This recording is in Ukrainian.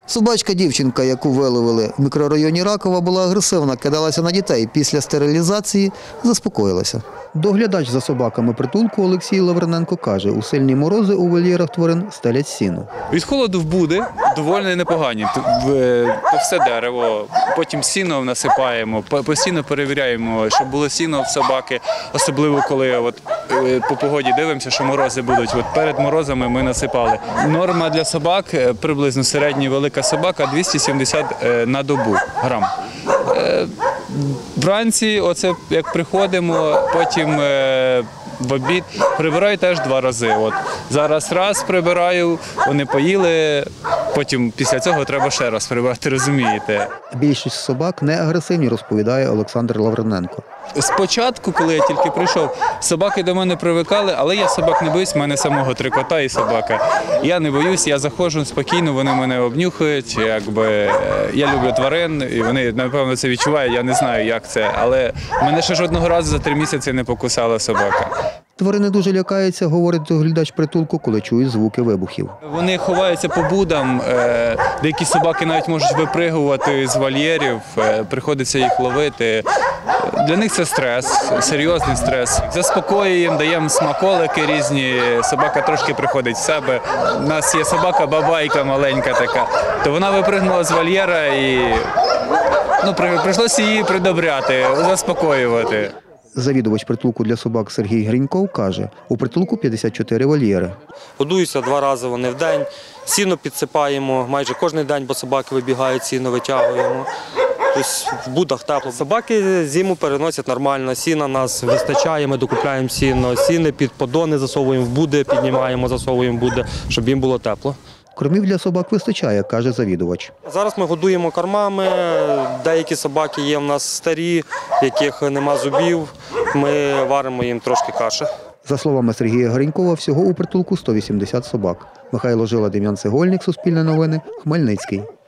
Собачка-дівчинка, яку виловили в мікрорайоні Ракова, була агресивна, кидалася на дітей. Після стерилізації заспокоїлася. Доглядач за собаками притулку Олексій Лавриненко каже, у сильні морози у вольєрах тварин стелять сіно. Від холоду в буди доволі непогані. Все дерево, потім сіно насипаємо, постійно перевіряємо, щоб було сіно в собаки, особливо коли по погоді дивимося, що морози будуть. Перед морозами ми насипали. Норма для собак, приблизно середня велика собака, 270 на добу грам. Вранці, як приходимо, потім в обід прибираю теж 2 рази. Зараз раз прибираю, вони поїли, потім після цього треба ще раз прибирати, розумієте. Більшість собак не агресивні, розповідає Олександр Лавриненко. Спочатку, коли я тільки прийшов, собаки до мене привикали, але я собак не боюсь, в мене самого 3 кота і собака. Я не боюсь, я заходжу спокійно, вони мене обнюхають, я люблю тварин, і вони, напевно, це відчувають, я не знаю, як це, але мене ще жодного разу за 3 місяці не покусала собака. Тварини дуже лякаються, говорить доглядач притулку, коли чують звуки вибухів. Вони ховаються по будам, деякі собаки навіть можуть випригувати з вольєрів, приходиться їх ловити. Для них це стрес, серйозний стрес. Заспокоюємо, даємо смаколики різні, собака трошки приходить в себе. У нас є собака-бабайка маленька така, то вона випригнула з вольєра і прийшлося її придобряти, заспокоювати. Завідувач притулку для собак Сергій Гриньков каже, у притулку 54 вольєри. Годуються 2 рази вони в день, сіно підсипаємо майже кожен день, бо собаки вибігають, сіно витягуємо. Тобто в будах тепло. Собаки зиму переносять нормально, сіна нас вистачає, ми докупляємо сіно, сіни під подони засовуємо в буди, піднімаємо, засовуємо в буди, щоб їм було тепло. Кормів для собак вистачає, каже завідувач. Зараз ми годуємо кормами, деякі собаки є в нас старі, в яких нема зубів, ми варимо їм трошки каші. За словами Сергія Гринькова, всього у притулку 180 собак. Михайло Жила, Дем'ян Цегольник, Суспільне новини, Хмельницький.